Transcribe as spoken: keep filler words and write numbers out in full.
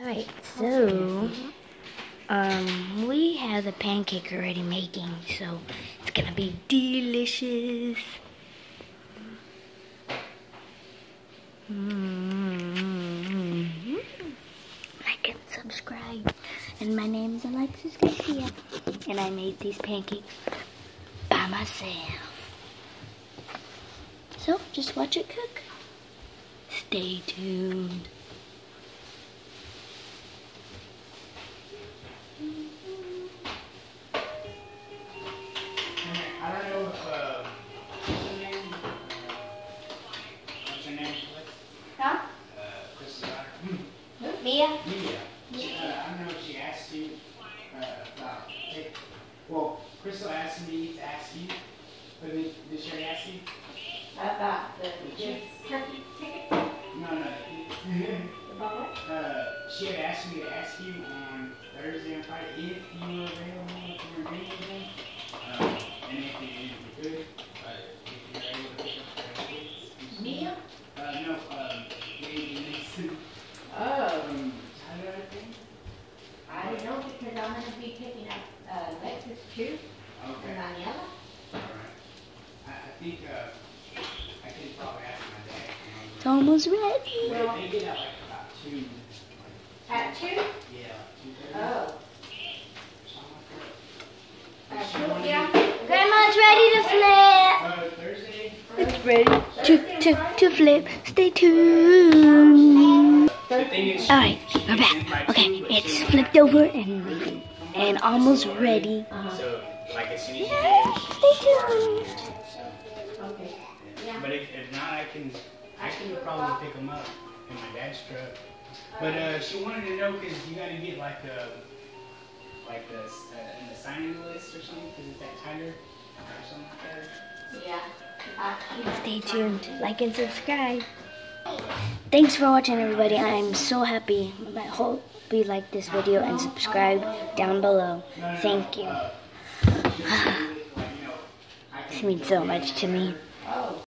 Alright, so um we have the pancake already making, so it's gonna be delicious. Mm-hmm. Like and subscribe. And my name is Alexis Garcia, and I made these pancakes by myself. So just watch it cook. Stay tuned. I don't know if, uh, what's her name? Uh, what's her name? Huh? Uh, Chris's daughter. Mia? Mia. She, uh, I don't know if she asked you, uh, about, it. Well, Crystal asked me to ask you, but did, did she already ask you? About the Did turkey ticket? No, no. About what? uh, she had asked me to ask you on Thursday and Friday if you were available, if you were available, uh, and if you, if you could, uh, if you were able to pick up the kids. Mia? Uh, no, um, Lady Mason. Oh. Um, Tyler, I think. I don't know because I'm going to be picking up uh, Lexus too, and Okay. Daniela. Alright. I, I think, uh, I could probably ask my dad. You know, It's almost ready. Well, they get out like about two. At two? Yeah, two thirty. Oh. Something like that. At two, yeah. Grandma's ready to flip. Uh, Thursday? It's ready to, to, to flip. Stay tuned. The thing is, Alright, we're back. Okay, it's flipped over and and almost ready. so, like, as soon as you Yeah, get it, stay tuned. Okay. Yeah. but if, if not, I can, I can probably pick them up in my dad's truck. But uh, she wanted to know because you got to get like a, like a, uh, in the signing list or something because it's that tighter or something like that. Yeah. Uh, Stay tuned. Like and subscribe. Thanks for watching, everybody. I'm so happy. I hope you like this video and subscribe down below. Thank you. Uh, just, like, you know, I can This means so much to me. oh.